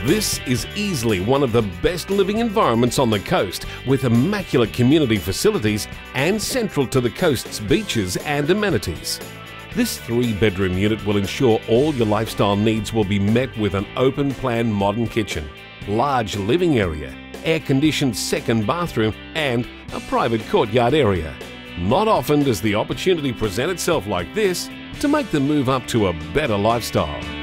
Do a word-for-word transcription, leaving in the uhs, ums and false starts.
This is easily one of the best living environments on the coast, with immaculate community facilities and central to the coast's beaches and amenities. This three-bedroom unit will ensure all your lifestyle needs will be met with an open-plan modern kitchen, large living area, air-conditioned second bathroom and a private courtyard area. Not often does the opportunity present itself like this to make the move up to a better lifestyle.